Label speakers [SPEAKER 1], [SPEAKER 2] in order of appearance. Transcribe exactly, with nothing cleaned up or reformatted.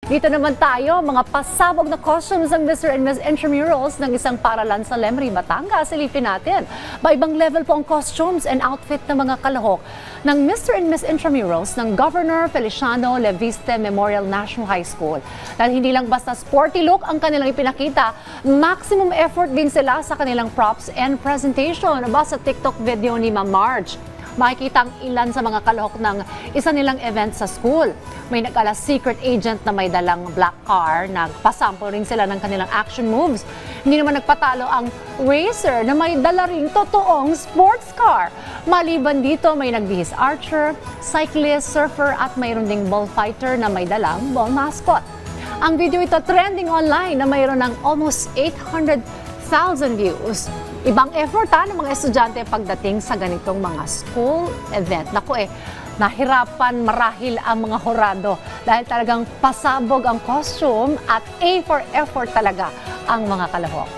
[SPEAKER 1] Dito naman tayo, mga pasabog na costumes ng Mister and Miss Intramurals ng isang paaralan sa Lemri, Batangas. Silipin natin. Ba-ibang level po ang costumes and outfit ng mga kalahok ng Mister and Miss Intramurals ng Governor Feliciano Leviste Memorial National High School. Dahil hindi lang basta sporty look ang kanilang ipinakita, maximum effort din sila sa kanilang props and presentation. Aba, sa TikTok video ni Ma'am Marge, makikita ang ilan sa mga kalahok ng isa nilang event sa school. May nag-ala secret agent na may dalang black car. Nagpasample rin sila ng kanilang action moves. Hindi naman nagpatalo ang racer na may dala ring totoong sports car. Maliban dito, may nagbihis archer, cyclist, surfer at mayroon ding bullfighter na may dalang ball mascot. Ang video ito trending online na mayroon ng almost eight hundred thousand views. Ibang effort ha, ng mga estudyante pagdating sa ganitong mga school event. Naku eh, nahirapan marahil ang mga horado dahil talagang pasabog ang costume at A for effort talaga ang mga kalahok.